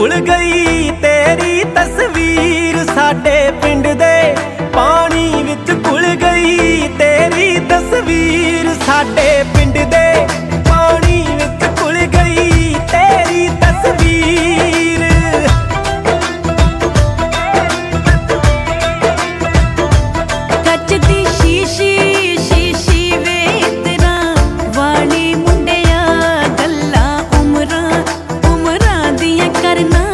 घुल गई तेरी तस्वीर, साडे पिंड दे पानी विच घुल गई तेरी तस्वीर, साडे पिंड दे पानी विच घुल गई तेरी तस्वीर। कच दी शीशी शीशी वे तेरा वाली मुंडिया, गल्लां उमरां उमरां दियां करना